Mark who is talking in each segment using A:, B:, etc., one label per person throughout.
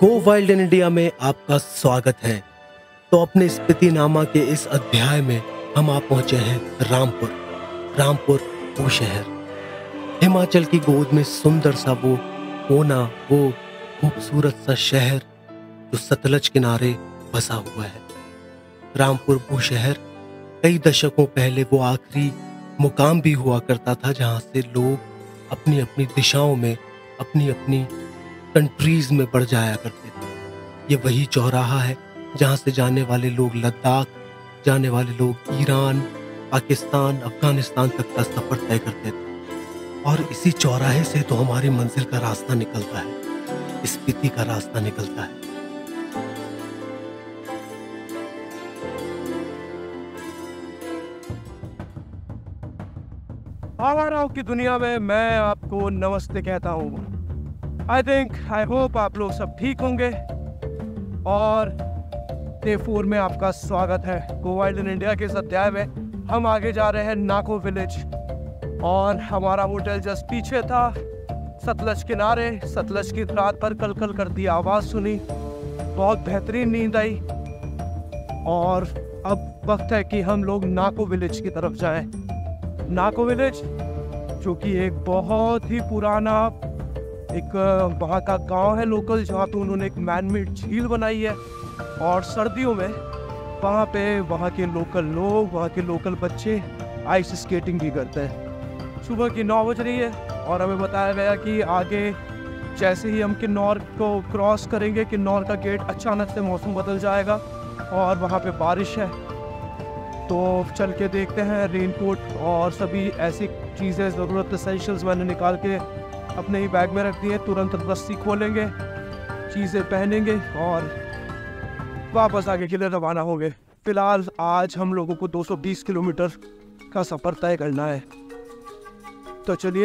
A: Go wild in India में आपका स्वागत है। तो अपने स्पीतिनामा के इस अध्याय में हम आप पहुंचे हैं रामपुर वो शहर, हिमाचल की गोद में सुंदर सा वो कोना, वो खूबसूरत सा शहर जो सतलज किनारे बसा हुआ है। रामपुर वो शहर कई दशकों पहले वो आखिरी मुकाम भी हुआ करता था जहां से लोग अपनी अपनी दिशाओं में, अपनी अपनी कंट्रीज में बढ़ जाया करते थे। ये वही चौराहा है जहां से जाने वाले लोग लद्दाख, जाने वाले लोग ईरान, पाकिस्तान, अफगानिस्तान तक का सफर तय करते थे। और इसी चौराहे से तो हमारी मंजिल का रास्ता निकलता है, स्पीति का रास्ता निकलता है।
B: आवाराओं की दुनिया में मैं आपको नमस्ते कहता हूँ। आई होप आप लोग सब ठीक होंगे। और डे 4 में आपका स्वागत है। गो वाइल्ड इन इंडिया के इस अध्याय में हम आगे जा रहे हैं नाको विलेज, और हमारा होटल जस्ट पीछे था, सतलज किनारे। सतलज की रात पर कल कल करती आवाज़ सुनी, बहुत बेहतरीन नींद आई, और अब वक्त है कि हम लोग नाको विलेज की तरफ जाएं। नाको विलेज जो कि एक बहुत ही पुराना वहाँ का गांव है लोकल, जहाँ पे उन्होंने एक मैन मेड झील बनाई है। और सर्दियों में वहाँ पे वहाँ के लोकल लोग, वहाँ के लोकल बच्चे आइस स्केटिंग भी करते हैं। सुबह की 9 बज रही है और हमें बताया गया कि आगे जैसे ही हम किन्नौर को क्रॉस करेंगे, किन्नौर का गेट, अचानक से मौसम बदल जाएगा और वहाँ पे बारिश है। तो चल के देखते हैं। रेनकोट और सभी ऐसी चीज़ें, ज़रूरत एसेंशियल्स मैंने निकाल के अपने ही बैग में रख दिए। तुरंत रस्सी खोलेंगे, चीज़ें पहनेंगे और वापस आगे के लिए रवाना होंगे। फिलहाल आज हम लोगों को 220 किलोमीटर का सफ़र तय करना है, तो चलिए।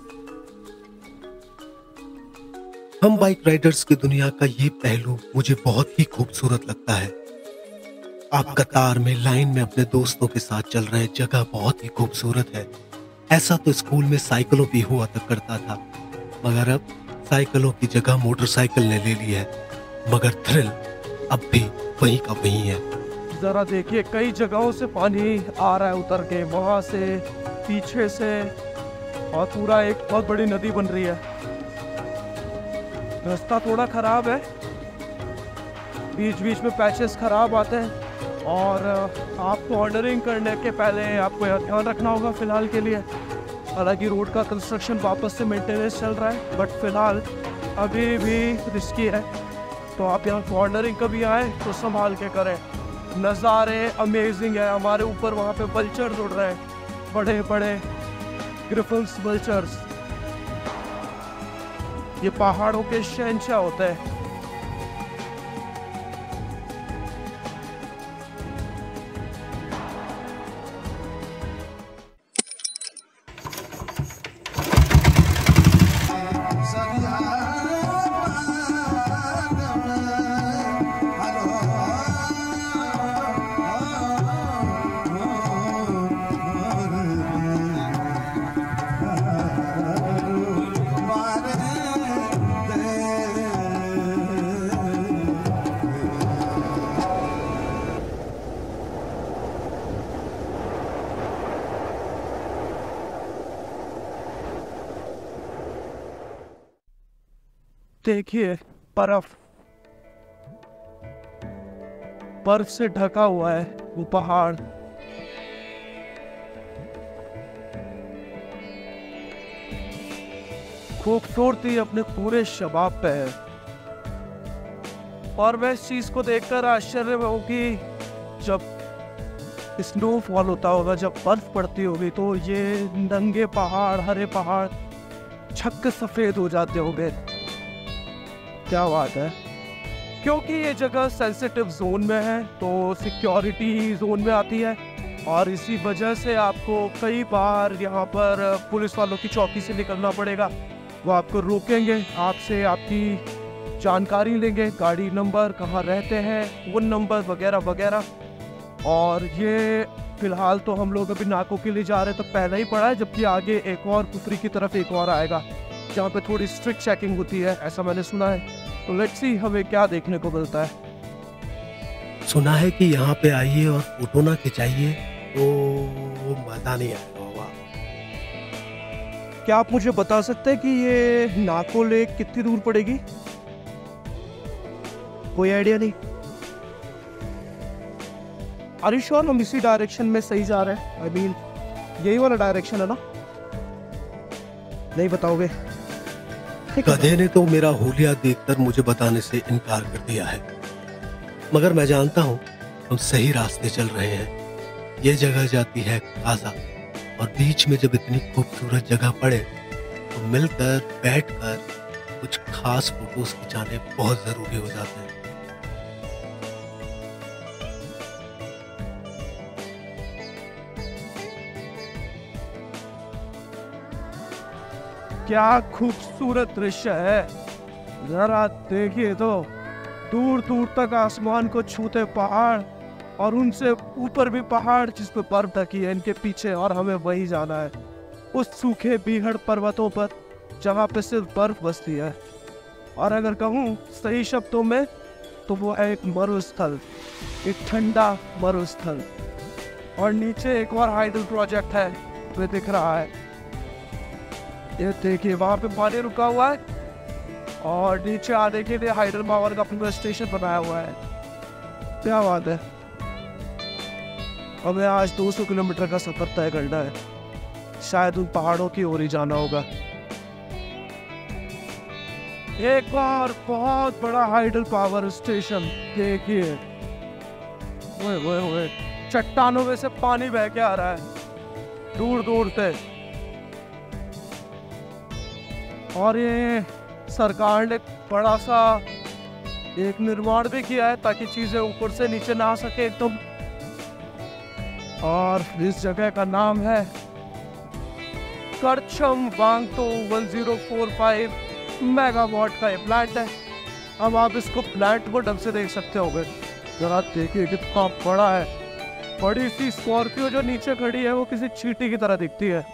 A: हम बाइक राइडर्स की दुनिया का ये पहलू मुझे बहुत ही खूबसूरत लगता है। आप कतार में लाइन में अपने दोस्तों के साथ चल रहे, जगह बहुत ही खूबसूरत है। ऐसा तो स्कूल में साइकिलों भी हुआ तक करता था, मगर अब साइकिलों की जगह मोटरसाइकिल ने ले ली है। मगर थ्रिल अब भी वहीं का वहीं है।
B: जरा देखिए, कई जगहों से पानी आ रहा है उतर के, वहां से, पीछे से, और पूरा एक बहुत बड़ी नदी बन रही है। रास्ता थोड़ा खराब है, बीच बीच में पैचेस खराब आते हैं, और आपको ऑर्डरिंग करने के पहले आपको यह ध्यान रखना होगा फिलहाल के लिए। हालांकि रोड का कंस्ट्रक्शन वापस से मेंटेनेंस चल रहा है, बट फिलहाल अभी भी रिस्की है। तो आप यहाँ कॉर्नरिंग कभी आए तो संभाल के करें। नज़ारे अमेजिंग है। हमारे ऊपर वहाँ पे वल्चर्स उड़ रहे हैं, बड़े बड़े ग्रिफन्स वल्चर्स। ये पहाड़ों के शहंशाह होते हैं। देखिए, बर्फ से ढका हुआ है वो पहाड़। खूबसूरती अपने पूरे शबाब पे है। और मैं इस चीज को देखकर आश्चर्य में हूँ कि जब स्नोफॉल होता होगा, जब बर्फ पड़ती होगी, तो ये नंगे पहाड़, हरे पहाड़ छक्के सफेद हो जाते होंगे। क्या बात है। क्योंकि ये जगह सेंसिटिव जोन में है, तो सिक्योरिटी जोन में आती है, और इसी वजह से आपको कई बार यहाँ पर पुलिस वालों की चौकी से निकलना पड़ेगा। वो आपको रोकेंगे, आपसे आपकी जानकारी लेंगे, गाड़ी नंबर, कहाँ रहते हैं, वन नंबर वगैरह वगैरह। और ये फिलहाल तो हम लोग अभी नाको के लिए जा रहे हैं, तो पहले ही पड़ा है, जबकि आगे एक और कुफरी की तरफ एक और आएगा, जहाँ पे थोड़ी स्ट्रिक्ट चेकिंग होती है, ऐसा मैंने सुना है। तो लेट्स सी हमें क्या देखने को मिलता है।
A: सुना है कि यहाँ पे आइए और फोटो ना खिंचाइए तो मजा नहीं आएगा बाबा।
B: क्या आप मुझे बता सकते हैं कि ये नाको लेक कितनी दूर पड़ेगी? कोई आइडिया नहीं। आर यू श्योर हम इसी डायरेक्शन में सही जा रहे हैं? आई मीन यही वाला डायरेक्शन है ना? नहीं बताओगे?
A: गधे ने तो मेरा हुलिया देखकर मुझे बताने से इनकार कर दिया है, मगर मैं जानता हूँ हम सही रास्ते चल रहे हैं। ये जगह जाती है काजा, और बीच में जब इतनी खूबसूरत जगह पड़े तो मिलकर बैठकर कुछ खास फोटोज खिंचाने बहुत जरूरी हो जाते हैं।
B: क्या खूबसूरत दृश्य है, जरा देखिए तो। दूर दूर तक आसमान को छूते पहाड़, और उनसे ऊपर भी पहाड़ जिस पे बर्फ ढकी है इनके पीछे, और हमें वही जाना है, उस सूखे बीहड़ पर्वतों पर जहाँ पे सिर्फ बर्फ बसती है। और अगर कहूँ सही शब्दों में तो वो है एक मरुस्थल, एक ठंडा मरुस्थल। और नीचे एक और हाइडल प्रोजेक्ट है वो दिख रहा है। ये देखिए वहाँ पे पानी रुका हुआ है, और नीचे आने के लिए हाइडल पावर का अपना स्टेशन बनाया हुआ है। क्या बात है। हमें आज 200 किलोमीटर का सफर तय करना है, शायद उन पहाड़ों की ओर ही जाना होगा। एक और बहुत बड़ा हाइडल पावर स्टेशन देखिए। ओए चट्टानों में से पानी बह के आ रहा है दूर दूर से। और ये सरकार ने बड़ा सा एक निर्माण भी किया है ताकि चीजें ऊपर से नीचे ना आ सके एकदम। और इस जगह का नाम है करछम वांगतो 1045 मेगावाट का ये प्लांट है। अब आप इसको प्लांट को ढंग से देख सकते होंगे। जरा देखिए कितना बड़ा है। बड़ी सी स्कॉर्पियो जो नीचे खड़ी है वो किसी चींटी की तरह दिखती है।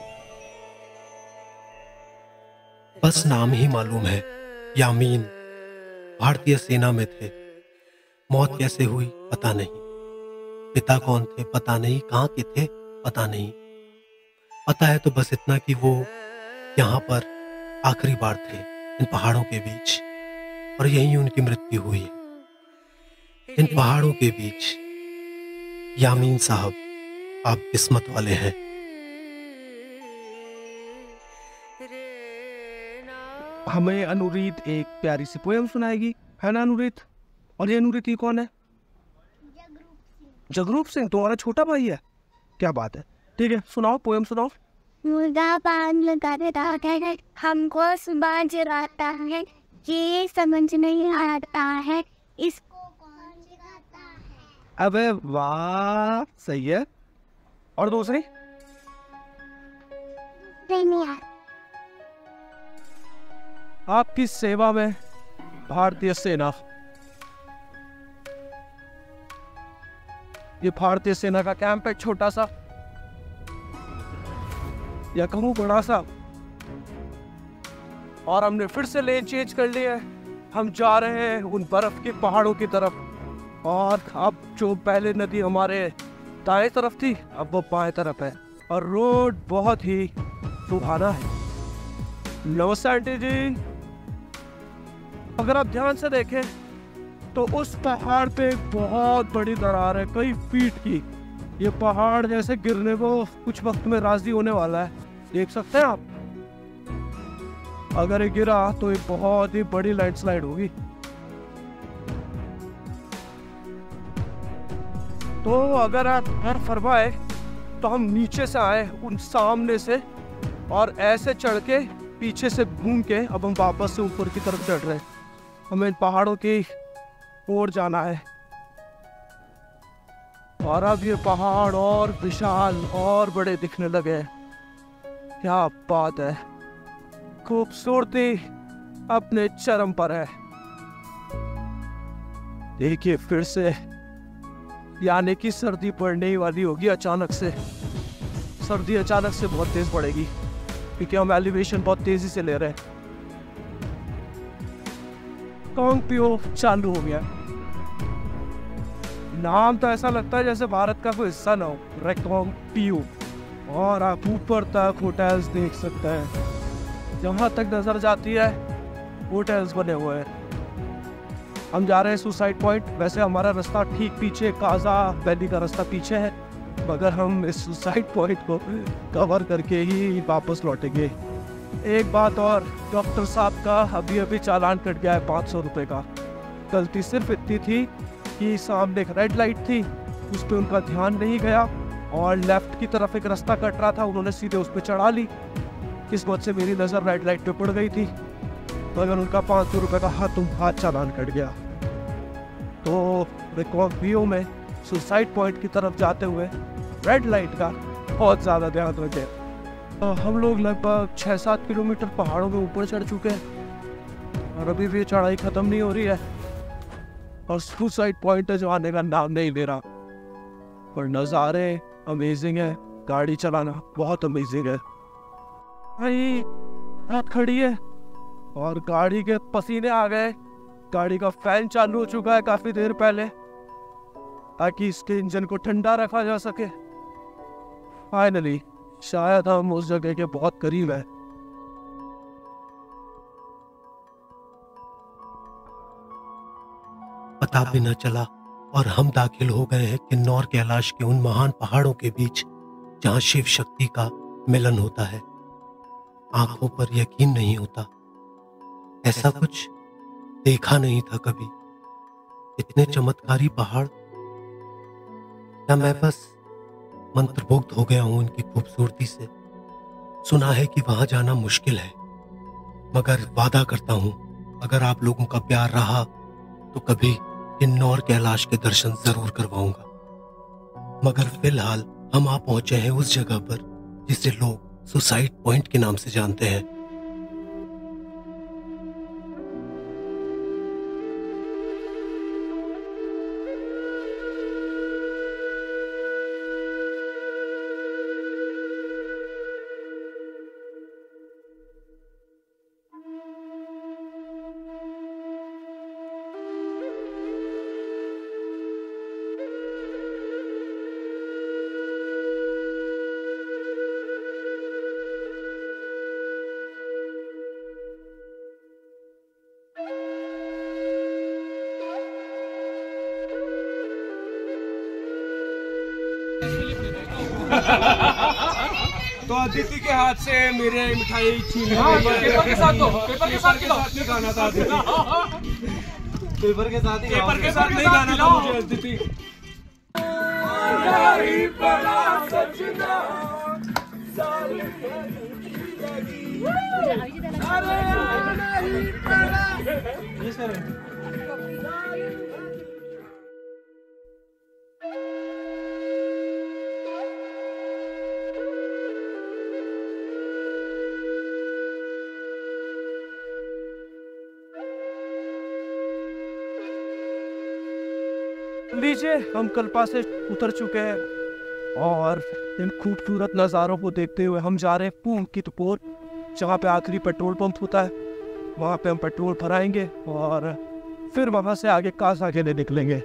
A: बस नाम ही मालूम है, यामीन भारतीय सेना में थे। मौत कैसे हुई पता नहीं, पिता कौन थे पता नहीं, कहाँ के थे पता नहीं। पता है तो बस इतना कि वो यहाँ पर आखिरी बार थे इन पहाड़ों के बीच, और यहीं उनकी मृत्यु हुई है इन पहाड़ों के बीच। यामीन साहब, आप किस्मत वाले हैं।
B: हमें अनुरीत एक प्यारी सी पोएम सुनाएगी, है ना अनुरीत? और ये अनुरीत कौन है? जगरूप सिंह तुम्हारा छोटा भाई है? क्या बात है, ठीक है सुनाओ, पोएम सुनाओ।
C: मुर्गा पान लगाता है, हमको सुबह जलाता है, ये समझ नहीं आता है इसको कौन जगाता है।
B: अबे वाह, सही है। और दूसरी?
C: नहीं यार।
B: आपकी सेवा में भारतीय सेना। ये भारतीय सेना का कैंप है, छोटा सा या कहूँ बड़ा सा। और हमने फिर से लेन चेंज कर लिया है। हम जा रहे हैं उन बर्फ के पहाड़ों की तरफ। और अब जो पहले नदी हमारे दाएं तरफ थी, अब वो बाएं तरफ है। और रोड बहुत ही सुहाना है। नमस्ते आंटी जी। अगर आप ध्यान से देखें तो उस पहाड़ पे एक बहुत बड़ी दरार है, कई फीट की। ये पहाड़ जैसे गिरने को कुछ वक्त में राजी होने वाला है, देख सकते हैं आप। अगर ये गिरा तो ये बहुत ही बड़ी लैंडस्लाइड होगी। तो अगर आप घर फरमाए तो हम नीचे से आए उन सामने से, और ऐसे चढ़ के पीछे से घूम के अब हम वापस से ऊपर की तरफ चढ़ रहे हैं। हमें इन पहाड़ों की ओर जाना है। और अब ये पहाड़ और विशाल और बड़े दिखने लगे हैं। क्या बात है, खूबसूरती अपने चरम पर है। देखिए फिर से, यानी कि सर्दी पड़ने ही वाली होगी अचानक से। सर्दी अचानक से बहुत तेज पड़ेगी क्योंकि हम एलिवेशन बहुत तेजी से ले रहे हैं। रिकॉन्ग्पियो चालू हो गया। नाम तो ऐसा लगता है जैसे भारत का कोई हिस्सा ना हो, रिकॉन्ग्पियो। और आप ऊपर तक होटल्स देख सकते हैं, जहाँ तक नजर जाती है होटल्स बने हुए हैं। हम जा रहे हैं सुसाइड पॉइंट। वैसे हमारा रास्ता ठीक पीछे, काजा वैली का रास्ता पीछे है, मगर हम इस सुसाइड पॉइंट को कवर करके ही वापस लौटेंगे। एक बात और, डॉक्टर साहब का अभी अभी चालान कट गया है 500 रुपये का। गलती सिर्फ इतनी थी कि सामने एक रेड लाइट थी, उस पर उनका ध्यान नहीं गया और लेफ्ट की तरफ एक रास्ता कट रहा था, उन्होंने सीधे उस पर चढ़ा ली। किस्मत से मेरी नज़र रेड लाइट पे पड़ गई थी, मगर उनका 500 रुपये का हाथ चालान कट गया। तो रिकॉन्ग्पियो में सुसाइड पॉइंट की तरफ जाते हुए रेड लाइट का बहुत ज़्यादा ध्यान रखें। हम लोग लगभग 6-7 किलोमीटर पहाड़ों के ऊपर चढ़ चुके हैं और अभी भी चढ़ाई ख़त्म नहीं हो रही है और सुसाइड पॉइंट जो आने का नाम नहीं ले रहा। पर नज़ारे अमेजिंग है, गाड़ी चलाना बहुत अमेजिंग है। भाई रात खड़ी है और गाड़ी के पसीने आ गए। गाड़ी का फैन चालू हो चुका है काफ़ी देर पहले, ताकि इसके इंजन को ठंडा रखा जा सके। फाइनली शायद हम उस जगह के बहुत करीब है।
A: पता भी न चला और हम दाखिल हो गए हैं किन्नौर कैलाश के उन महान पहाड़ों के बीच जहां शिव शक्ति का मिलन होता है। आंखों पर यकीन नहीं होता, ऐसा कुछ देखा नहीं था कभी। इतने चमत्कारी पहाड़, क्या मैं बस मंत्रमुग्ध हो गया हूं उनकी खूबसूरती से। सुना है कि वहां जाना मुश्किल है, मगर वादा करता हूं अगर आप लोगों का प्यार रहा तो कभी किन्नौर कैलाश के दर्शन जरूर करवाऊंगा। मगर फिलहाल हम आ पहुंचे हैं उस जगह पर जिसे लोग सुसाइड पॉइंट के नाम से जानते हैं।
B: तो अदिति के हाथ से मेरे मिठाई छीन
D: पेपर के साथ दो, पेपर के साथ
B: नहीं खाना था अदिति।
D: पेपर के साथ
B: नहीं खाना था मुझे अदिति। लीजिए, हम कल्पा से उतर चुके हैं और इन खूबसूरत नज़ारों को देखते हुए हम जा रहे हैं पूंकितपोर, जहाँ पे आखिरी पेट्रोल पंप होता है। वहाँ पे हम पेट्रोल भराएंगे और फिर वहाँ से आगे कासा के लिए निकलेंगे।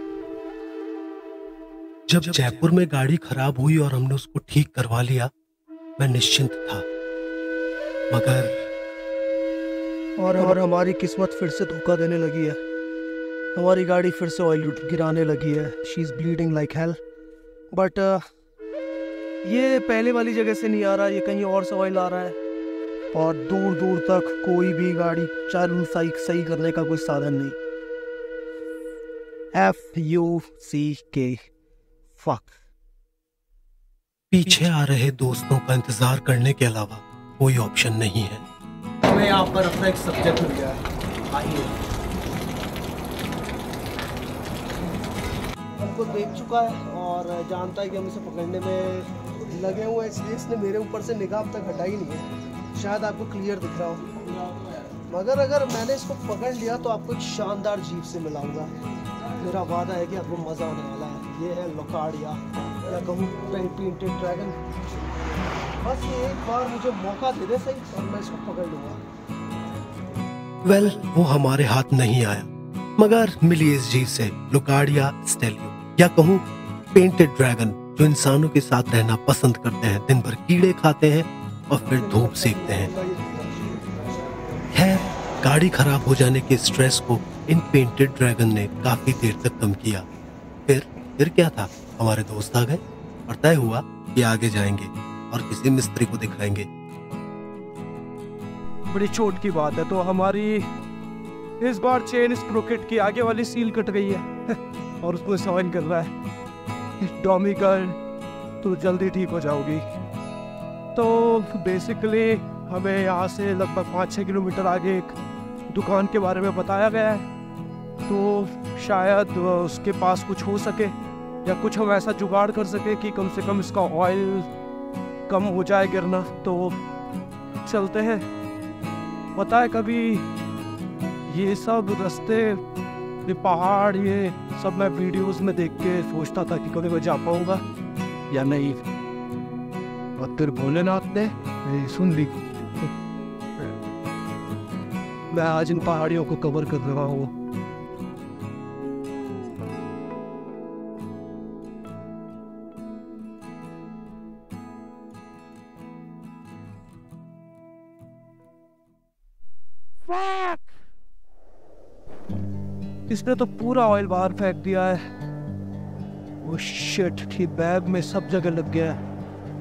A: जब जयपुर में गाड़ी खराब हुई और हमने उसको ठीक करवा लिया, मैं निश्चिंत था, मगर
B: और हमारी किस्मत फिर से धोखा देने लगी है। हमारी गाड़ी फिर से ऑयल गिराने लगी है। She is bleeding like hell. But ये पहले वाली जगह से नहीं आ रहा, ये कहीं और से ऑयल आ रहा है और दूर दूर तक कोई भी गाड़ी चालू सही करने का कोई साधन नहीं। FUCK fuck.
A: पीछे आ रहे दोस्तों का इंतजार करने के अलावा कोई ऑप्शन नहीं है।
B: हमें यहाँ पर अपना एक सब्जेक्ट मिल गया है। आइए, हमको देख चुका है और जानता है कि हम इसे पकड़ने में लगे हुए हैं, इसलिए इसने मेरे ऊपर से निगाह अब तक हटाई नहीं है। शायद आपको क्लियर दिख रहा हो, मगर अगर मैंने इसको पकड़ लिया तो आपको एक शानदार जीप से मिलाऊंगा। मेरा वादा है कि आपको मज़ा आने वाला है। ये है लोकार्डिया, या कहूँ पेंटेड ड्रैगन। बस ये एक बार मुझे मौका दे दे सही और मैं इसको पकड़ लूँगा।
A: वेल, वो हमारे हाथ नहीं आया, मगर मिली इस जीव से लुकाडिया स्टेलियो, या कहूँ पेंटेड ड्रैगन, जो इंसानों के साथ रहना पसंद करते हैं, दिन भर कीड़े खाते हैं और फिर धूप सेकते हैं। खैर, गाड़ी खराब हो जाने के स्ट्रेस को इन पेंटेड ड्रैगन ने काफी देर तक कम किया। फिर क्या था, हमारे दोस्त आ गए और तय हुआ कि आगे जाएंगे और किसी मिस्त्री को दिखाएंगे।
B: बड़ी चोट की बात है, तो हमारी इस बार चेन स्प्रोकेट की आगे वाली सील कट गई है और उसको सॉइन कर रहा है। टॉमी गर्ल, तो जल्दी ठीक हो जाओगी। तो बेसिकली हमें यहाँ से लगभग 5-6 किलोमीटर आगे एक दुकान के बारे में बताया गया है, तो शायद उसके पास कुछ हो सके या कुछ हम ऐसा जुगाड़ कर सके कि कम से कम इसका ऑयल कम हो जाए गिरना। तो चलते हैं। पता है, कभी ये सब रास्ते, ये पहाड़, ये सब मैं वीडियोस में देख के सोचता था कि कभी मैं जा पाऊंगा या नहीं, और फिर भोलेनाथ ने सुन ली। मैं आज इन पहाड़ियों को कवर कर रहा हूँ। इसने तो पूरा ऑयल बाहर फेंक दिया है। वो शिट, की बैग में सब जगह लग गया है।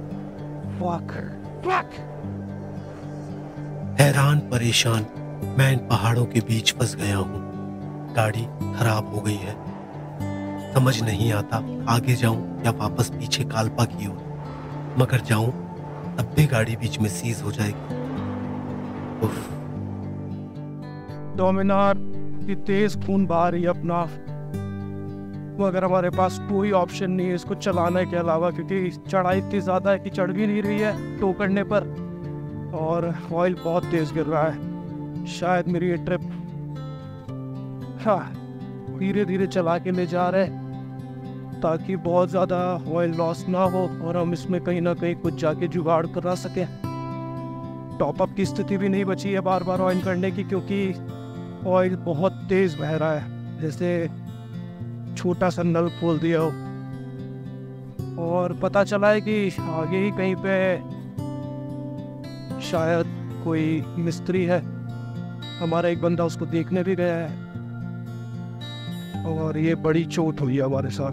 A: हैरान परेशान मैं इन पहाड़ों के बीच फंस गया हूँ। गाड़ी खराब हो गई है, समझ नहीं आता आगे जाऊं या वापस पीछे कालपा की ओर। मगर जाऊं तब भी गाड़ी बीच में सीज हो जाएगी। उफ।
B: डोमिनार की तेज खून बहा रही है अपना, मगर हमारे पास कोई ऑप्शन नहीं है इसको चलाने के अलावा, क्योंकि चढ़ाई इतनी ज्यादा है कि चढ़ भी नहीं रही है टो करने पर, और ऑयल बहुत तेज गिर रहा है। शायद मेरी ये ट्रिप, हाँ, धीरे धीरे चला के ले जा रहे ताकि बहुत ज़्यादा ऑयल लॉस ना हो और हम इसमें कहीं ना कहीं कुछ जाके जुगाड़ करा सकें। टॉपअप की स्थिति भी नहीं बची है बार बार ऑयल करने की, क्योंकि ऑयल बहुत तेज़ बह रहा है, जैसे छोटा सा नल खोल दिया हो। और पता चला है कि आगे ही कहीं पे शायद कोई मिस्त्री है, हमारा एक बंदा उसको देखने भी गया है, और ये बड़ी चोट हुई है हमारे साथ।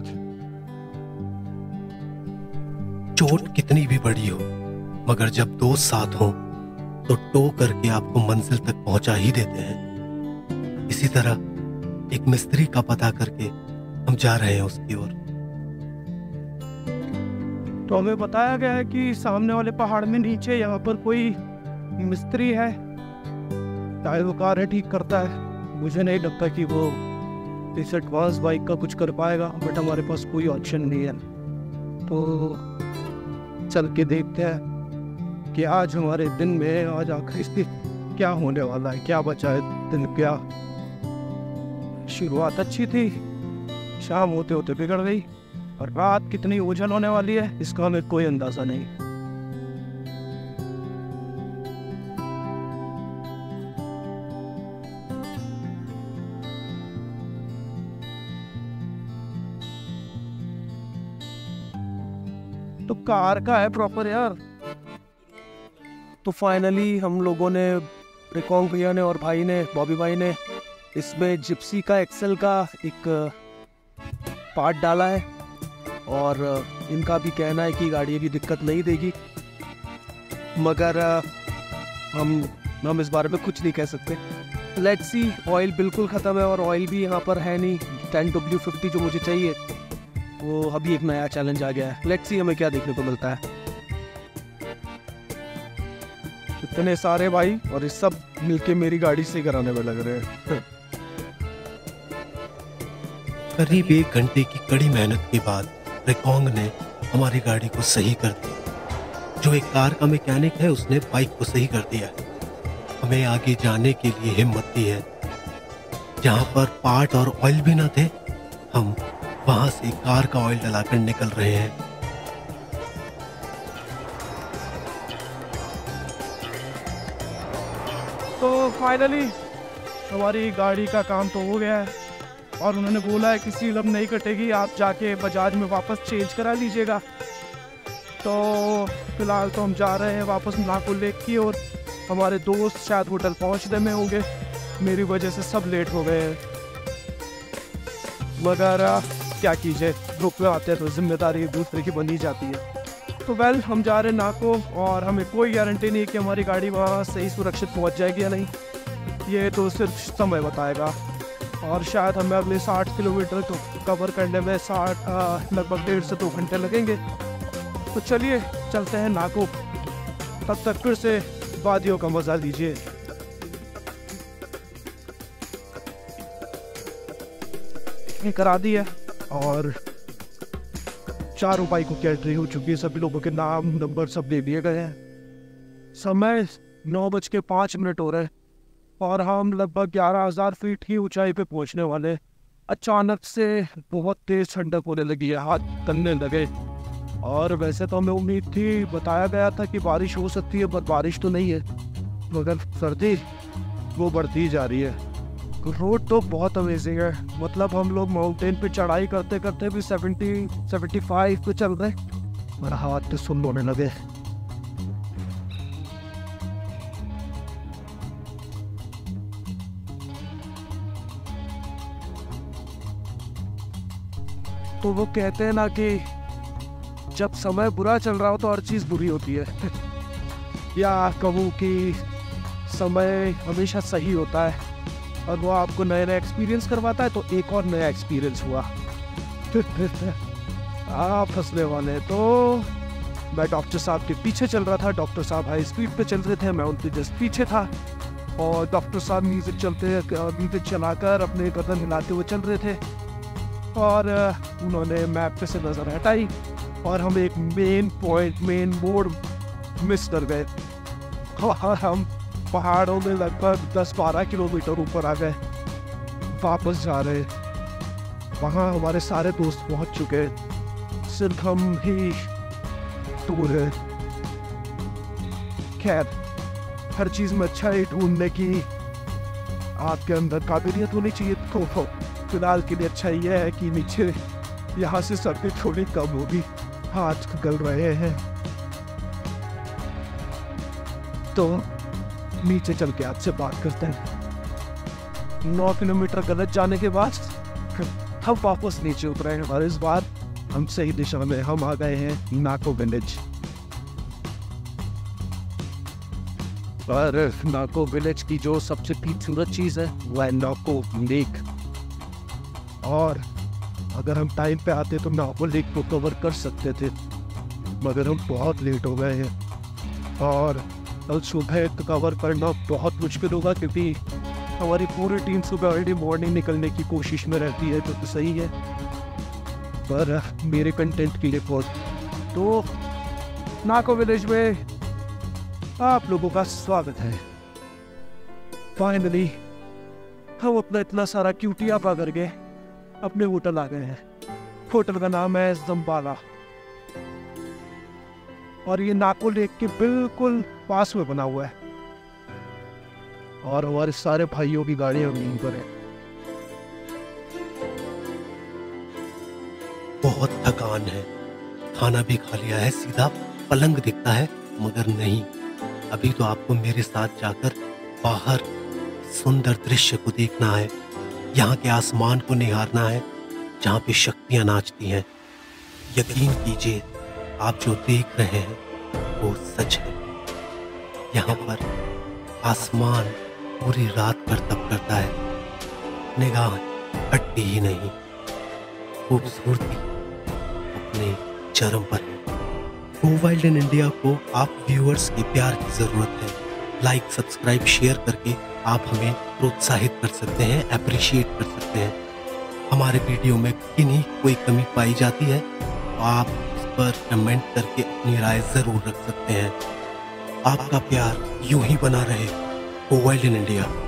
A: चोट कितनी भी बड़ी हो, मगर जब दोस्त साथ हो तो टो करके आपको मंजिल तक पहुंचा ही देते हैं। इसी तरह एक मिस्त्री का पता करके हम जा रहे हैं उसकी ओर।
B: तो हमें बताया गया है कि सामने वाले पहाड़ में नीचे यहाँ पर कोई मिस्त्री है, शायद वो कार ठीक करता है। मुझे नहीं लगता कि वो इस एडवांस बाइक का कुछ कर पाएगा, बट हमारे पास कोई ऑप्शन नहीं है। तो चल के देखते हैं कि आज हमारे दिन में, आज आखिरी क्या होने वाला है, क्या बचा है दिन। क्या शुरुआत अच्छी थी, शाम होते होते बिगड़ गई, और रात कितनी ओझल होने वाली है इसका हमें कोई अंदाजा नहीं। तो कार का है प्रॉपर यार। तो फाइनली हम लोगों ने, रिकॉन्ग भैया ने और भाई ने, बॉबी भाई ने, इसमें जिप्सी का एक्सेल का एक पार्ट डाला है, और इनका भी कहना है कि गाड़ी की दिक्कत नहीं देगी, मगर हम इस बारे में कुछ नहीं कह सकते। Let's see. ऑयल बिल्कुल ख़त्म है और ऑयल भी यहाँ पर है नहीं। 10W50 जो मुझे चाहिए, वो अभी एक नया चैलेंज आ गया है। लेट्स सी हमें क्या देखने को मिलता है। इतने सारे भाई, और ये सब मिलके मेरी गाड़ी से कराने में लग रहे हैं।
A: करीब 1 घंटे की कड़ी मेहनत के बाद रिकॉन्ग ने हमारी गाड़ी को सही कर दिया। जो एक कार का मैकेनिक है उसने बाइक को सही कर दिया। हमें आगे जाने के लिए हिम्मत दी है। जहाँ पर पार्ट और ऑयल भी न थे, हम वहां से कार का ऑयल डलाकर निकल रहे हैं।
B: तो फाइनली हमारी गाड़ी का काम तो हो गया है और उन्होंने बोला है कि सील अब नहीं कटेगी, आप जाके बजाज में वापस चेंज करा लीजिएगा। तो फिलहाल तो हम जा रहे हैं वापस नाको लेक की और हमारे दोस्त शायद होटल पहुंचने में होंगे, मेरी वजह से सब लेट हो गए हैं। मगर क्या कीजिए, ग्रुप में आते हैं तो जिम्मेदारी एक दूसरे की बनी जाती है। तो वेल, हम जा रहे हैं नाको और हमें कोई गारंटी नहीं कि हमारी गाड़ी वहाँ सही सुरक्षित पहुँच जाएगी या नहीं, ये तो सिर्फ समय बताएगा। और शायद हमें अगले 60 किलोमीटर को कवर करने में लगभग 1.5 से 2 घंटे लगेंगे। तो चलिए चलते हैं नाको, तब तक फिर से वादियों का मजा लीजिए। करा दी है और 4 बाइकों की एंट्री हो चुकी है, सभी लोगों के नाम नंबर सब दे दिए गए हैं। समय 9:05 हो रहे हैं और हम लगभग 11,000 फीट की ऊंचाई पे पहुंचने वाले। अचानक से बहुत तेज ठंडक होने लगी है, हाथ तनने लगे। और वैसे तो हमें उम्मीद थी, बताया गया था कि बारिश हो सकती है, पर बारिश तो नहीं है, मगर सर्दी वो बढ़ती जा रही है। रोड तो बहुत अमेजिंग है, मतलब हम लोग माउंटेन पे चढ़ाई करते करते भी 70-75 पे चल रहे, मेरा हाथ तो सुन होने लगे। तो वो कहते हैं ना कि जब समय बुरा चल रहा हो तो हर चीज़ बुरी होती है या कहूँ कि समय हमेशा सही होता है और वो आपको नए नए एक्सपीरियंस करवाता है। तो एक और नया एक्सपीरियंस हुआ। आप हंसने वाले। तो मैं डॉक्टर साहब के पीछे चल रहा था, डॉक्टर साहब हाई स्पीड पे चल रहे थे, मैं उनके जस्ट पीछे था और डॉक्टर साहब म्यूजिक चलाकर अपने कदम हिलाते हुए चल रहे थे और उन्होंने मैप पे से नज़र हटाई और हम एक मेन मोड़ मिस कर गए और हम पहाड़ों में लगभग 10-12 किलोमीटर ऊपर आ गए। वापस जा रहे, वहाँ हमारे सारे दोस्त पहुँच चुके, सिर्फ हम ही दूर है। खैर, हर चीज़ में अच्छा ही ढूंढने की आपके अंदर काबिलियत होनी चाहिए। तो फिलहाल के लिए अच्छा ये है कि नीचे यहाँ से सर्दी थोड़ी कम होगी, हाथ गल रहे हैं। तो नीचे चल के आपसे बात करते हैं। 9 किलोमीटर गलत जाने के बाद हम वापस नीचे उतरे हैं और इस बार हम सही दिशा में, हम आ गए हैं नाको विलेज। और नाको विलेज की जो सबसे खूबसूरत चीज़ है वह है नाको लेक। और अगर हम टाइम पे आते तो नाको लेक को कवर कर सकते थे, मगर हम बहुत लेट हो गए हैं और कल सुबह कवर करना बहुत मुश्किल होगा क्योंकि हमारी पूरी टीम सुबह अर्ली मॉर्निंग निकलने की कोशिश में रहती है। तो सही है, पर मेरे कंटेंट के लिए बहुत। तो नाको विलेज में आप लोगों का स्वागत है। फाइनली हम अपना इतना सारा क्यूटिया पा करके अपने होटल आ गए हैं। होटल का नाम है जम्बाला और ये नाको लेक के बिल्कुल पास में बना हुआ है और हमारे सारे भाइयों की गाड़ियां यहीं पर है।
A: बहुत थकान है, खाना भी खा लिया है, सीधा पलंग दिखता है, मगर नहीं, अभी तो आपको मेरे साथ जाकर बाहर सुंदर दृश्य को देखना है, यहाँ के आसमान को निहारना है जहाँ पे शक्तियाँ नाचती हैं। यकीन कीजिए, आप जो देख रहे हैं वो सच है। यहाँ पर आसमान पूरी रात करतब करता है, निगाह हटती ही नहीं, खूबसूरती अपने चरम पर है। गो वाइल्ड इन इंडिया को आप व्यूअर्स के प्यार की जरूरत है। लाइक, सब्सक्राइब, शेयर करके आप हमें प्रोत्साहित कर सकते हैं, अप्रिशिएट कर सकते हैं। हमारे वीडियो में किन्हीं कोई कमी पाई जाती है तो आप उस पर कमेंट करके अपनी राय जरूर रख सकते हैं। आपका प्यार यूं ही बना रहे। Go wild in India.